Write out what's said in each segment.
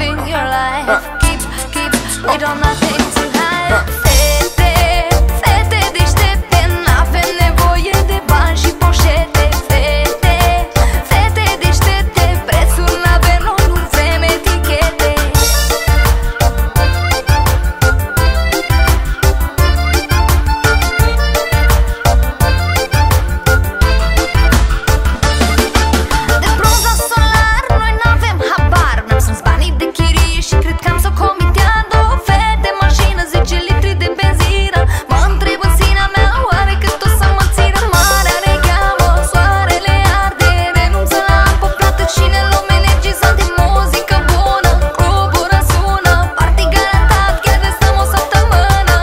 living your life. Keep, we don't nothing to hide. Fete, fete deștepte, n-avem nevoie de bani și poșete. Fete, fete deștepte, prețul n-avem, noi nu vrem etichete. De bronza solar, noi n-avem habar. Mi-am strâns banii de chirie și cred că am să comiteadă. Fete, mașină, 10 litri de benzină. Mă întreb în sinea mea, oare cât o să mă țină? Marea ne cheamă, soarele arde, renunță la apă plată și ne luăm energizant de muzică bună. Clubul răsună, party garantat, chiar de stăm o săptămână.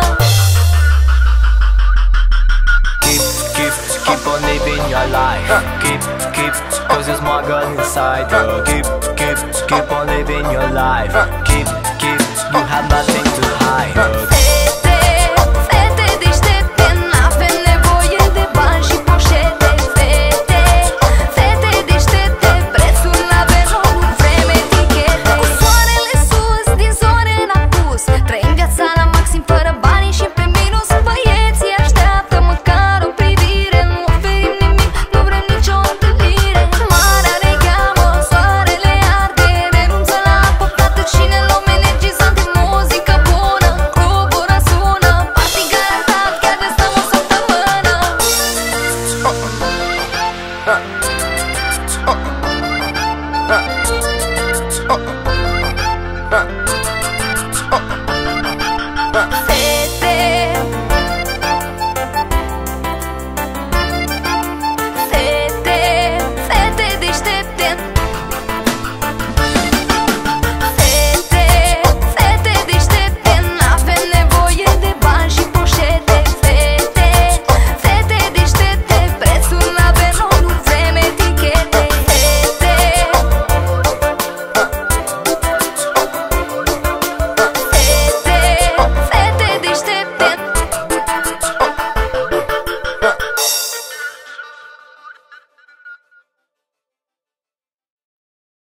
Keep on living your life. Keep, cause there's more girl inside you. Keep on living your life. Keep, you have nothing to hide. Fete, fete deștepte, n-avem nevoie de bani și poșete. Fete, fete deștepte, prețul n-avem, noi nu vrem etichete. Cu soarele sus, din zore în apus, trăim viața la maxim fără banii și pe minus. Băieții așteaptă măcar o privire, nu oferim nimic, nu vrem nicio întâlnire. Marea ne cheamă, soarele arde, renunță la apă plată și ne luăm energizant de muzică bună. Clubul răsună, party garantat, chiar de stăm o săptămână. Fete,